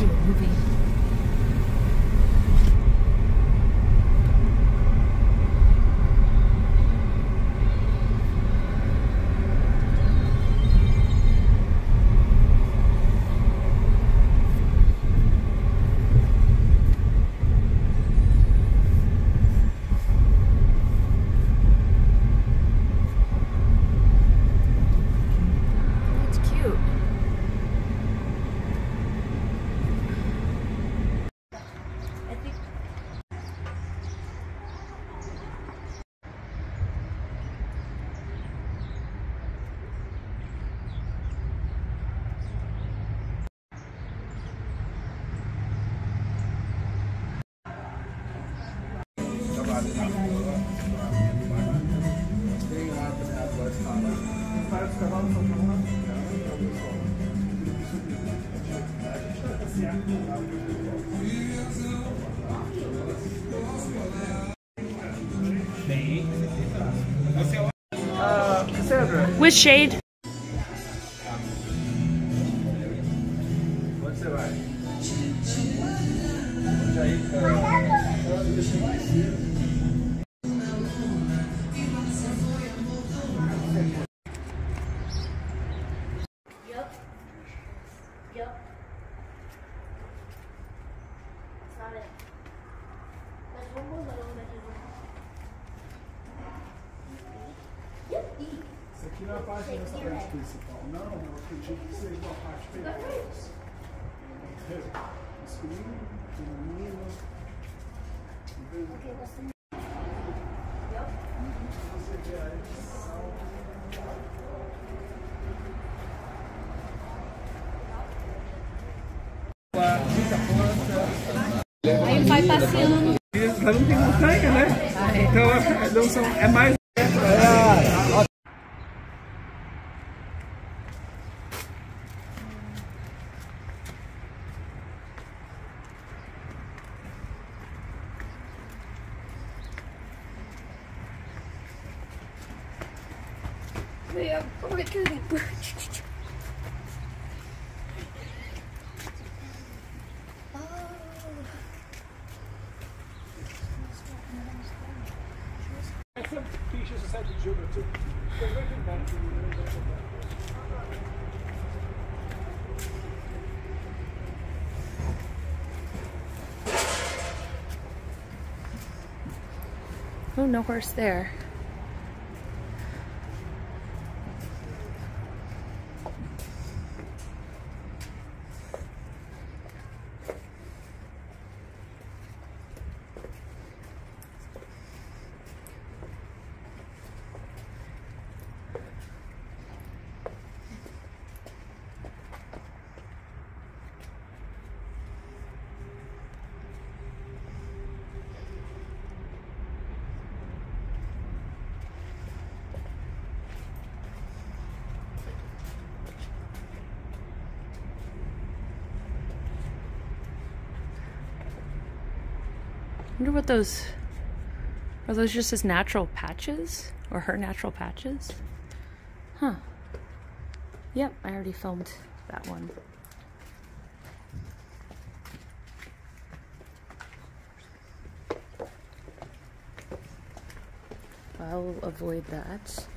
do a movie. With shade. Yep. It's not it. There's one more little that you Yep, E. Isso aqui não é a parte da nossa parte principal. Não, eu acredito que seja uma parte perigosa. Escurinho, feminino. Okay, what's the name? Você vê a edição. Aí ele vai passeando. Lá não tem montanha, né? Então não são, é mais. Essa ficha você sabe de jogo, eu vou tentar. Oh, no horse there. I wonder what those are. Those just his natural patches or her natural patches? Huh. Yep, I already filmed that one. I'll avoid that.